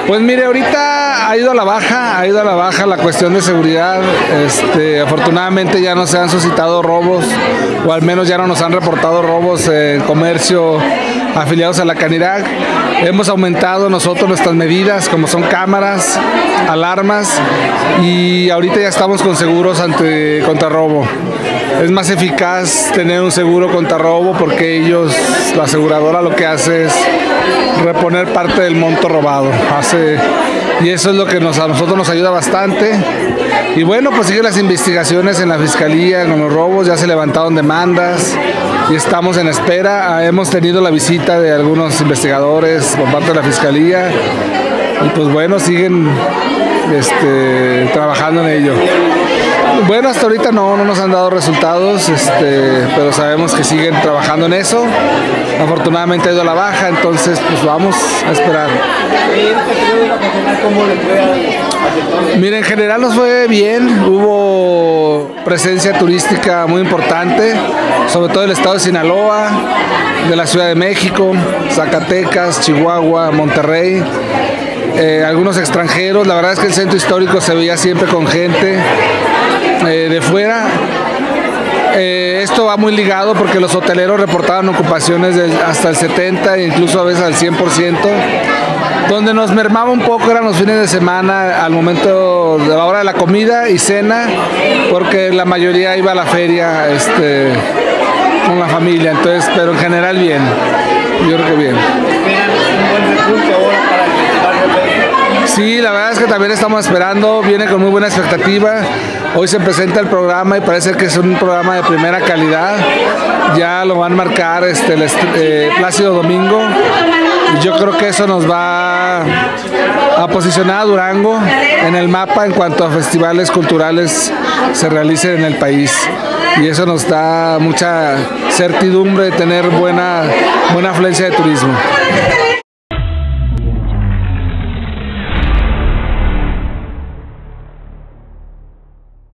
Pues mire, ahorita ha ido a la baja la cuestión de seguridad. Afortunadamente ya no se han suscitado robos, o al menos ya no nos han reportado robos en comercio afiliados a la Canirac. Hemos aumentado nosotros nuestras medidas, como son cámaras, alarmas, y ahorita ya estamos con seguros contra robo. Es más eficaz tener un seguro contra robo porque la aseguradora lo que hace es reponer parte del monto robado. Y eso es lo que a nosotros nos ayuda bastante. Y bueno, pues siguen las investigaciones en la Fiscalía con los robos, ya se levantaron demandas y estamos en espera. Hemos tenido la visita de algunos investigadores por parte de la Fiscalía y pues bueno, siguen trabajando en ello. Bueno, hasta ahorita no nos han dado resultados, pero sabemos que siguen trabajando en eso. Afortunadamente ha ido a la baja, entonces pues vamos a esperar. Mira, en general nos fue bien, hubo presencia turística muy importante, sobre todo del estado de Sinaloa, de la Ciudad de México, Zacatecas, Chihuahua, Monterrey. Algunos extranjeros. La verdad es que el centro histórico se veía siempre con gente de fuera. Esto va muy ligado porque los hoteleros reportaban ocupaciones hasta el 70% e incluso a veces al 100%. Donde nos mermaba un poco eran los fines de semana al momento de la hora de la comida y cena, porque la mayoría iba a la feria con la familia. Entonces, pero en general bien, yo creo que bien. Sí, la verdad es que también estamos esperando, viene con muy buena expectativa. Hoy se presenta el programa y parece que es un programa de primera calidad. Ya lo van a marcar Plácido Domingo. Y yo creo que eso nos va a posicionar a Durango en el mapa en cuanto a festivales culturales se realicen en el país. Y eso nos da mucha certidumbre de tener buena afluencia de turismo.